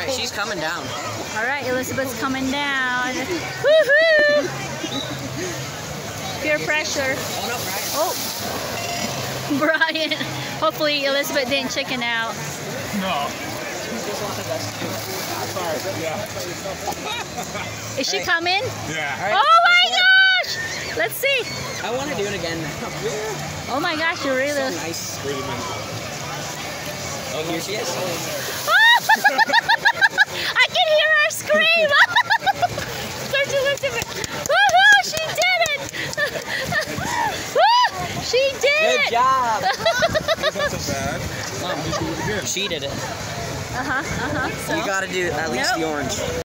Alright, she's coming down. Alright, Elizabeth's coming down. Woohoo! Peer pressure. Oh, Brian. Hopefully Elizabeth didn't chicken out. No. Is she coming? Yeah. Oh my gosh! Let's see. I want to do it again. Oh my gosh, you really... So nice. Oh, here she is. I can hear her scream! There's Elizabeth. Woohoo! She did it! Woo! She did Good it! job. That's so bad. She did it. So? You gotta do at least the orange.